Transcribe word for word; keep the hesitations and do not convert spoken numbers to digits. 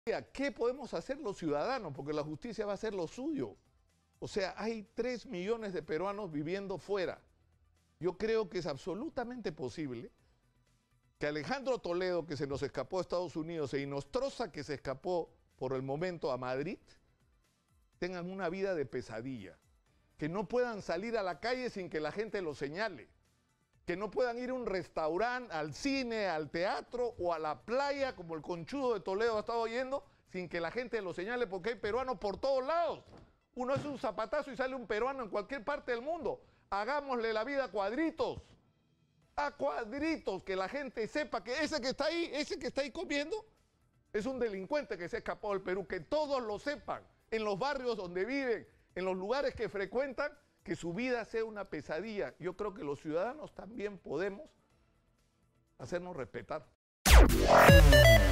¿Qué podemos hacer los ciudadanos? Porque la justicia va a hacer lo suyo. O sea, hay tres millones de peruanos viviendo fuera. Yo creo que es absolutamente posible que Alejandro Toledo, que se nos escapó a Estados Unidos, e Inostroza, que se escapó por el momento a Madrid, tengan una vida de pesadilla. Que no puedan salir a la calle sin que la gente los señale. Que no puedan ir a un restaurante, al cine, al teatro o a la playa, como el conchudo de Toledo ha estado yendo, sin que la gente los señale, porque hay peruanos por todos lados. Uno hace un zapatazo y sale un peruano en cualquier parte del mundo. Hagámosle la vida a cuadritos. A cuadritos, que la gente sepa que ese que está ahí, ese que está ahí comiendo, es un delincuente que se ha escapado del Perú. Que todos lo sepan, en los barrios donde viven, en los lugares que frecuentan, que su vida sea una pesadilla. Yo creo que los ciudadanos también podemos hacernos respetar.